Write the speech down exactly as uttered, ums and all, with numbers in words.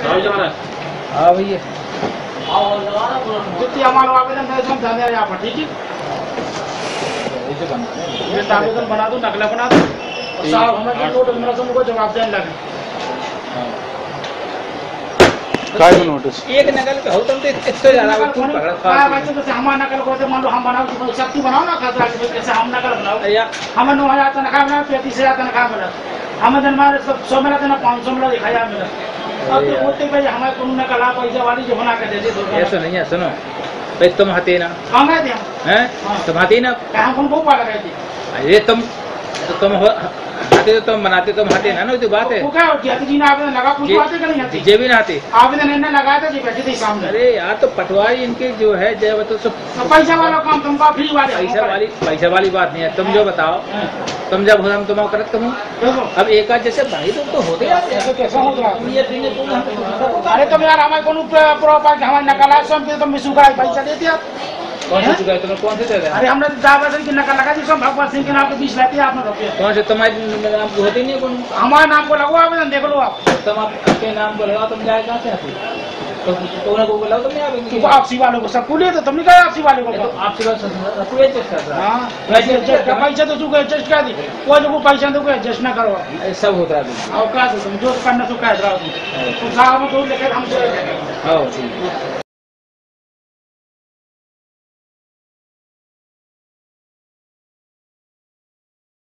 हाँ भैया जितनी हमारा आवेदन है सब जाने यहाँ पर ठीक है। ये आवेदन बना दो, नकला बना दो और साहब हमें जो नोटिस मिला सबको जवाब देने लगे। काय में नोटिस एक नकल पे हो तुम तो इतना ज्यादा वो तुम पकड़ खा हां भाई तो हमारा नकल को मान लो हम बनाओ कि शक्ति बनाओ ना खासा कि कैसे हम नकल बनाओ या हमें नौ हजार तनख्वाह मिला, पैंतीस हजार तनख्वाह मिला, हमें दिन मारे सौ मिला देना, पाँच सौ मिला, दिखाया मिला। अब तो बोलते भाई हमारे को नकल आप पैसा वाली जो बना के दे दे दो। ऐसा नहीं है, सुनो भाई तुम हते ना कहाँ गए थे हम? हैं तुम हते ना हम कौन बहुत पाला गए थे? अरे तुम तो तुम हते तो तुम बनाते तुम हते ना ना तो बात है। वो क्या होती है जी ने आवेदन लगा कुछ बातें कर नहीं आती जे भी ना आते आवेदन इन्हें लगाया था जी बैठे थे सामने। अरे यार तो पटवारी इनके जो है जय बतो सब तो पैसा वाला काम तुमका फ्री वाले पैसा वाली पैसा वाली बात नहीं है। तुम जो बताओ तुम जब हम तुम करत तुम अब एक आध जैसे भाई तुम तो होते यार ऐसे कैसा हो रहा तुम ये दिन तुम अरे तुम यार हमारे को प्रॉपर हमारे नकल सब के तुम मिसू कराई पैसा देते आप कौन से चुका है तुम्हें कौन से दे रहे अरे हमने दावा की नकल लगा दी सब भगवान सिंह के नाम पे बीस रहते हैं आपने रुपये कौन से तुम्हारे नाम को होते नहीं कौन हमारे नाम को लगवा आवेदन देख लो आप तुम आपके नाम को लगाओ तुम जाए कहाँ से आते तो तुमने को बोला तुम नहीं तो आपसी वालों को सब बोलिए तो तुमने कहा आपसी वाले को तो आपसे बात पूरे चेक कर रहा हाँ पैसा तो चुके एडजस्ट कर दी कोई लोग पैसा दो एडजस्ट ना करो है सब होता है और का तुम जो करना तो कह रहा हूँ तो साहब तो लेकर हमसे हाँ ठीक है।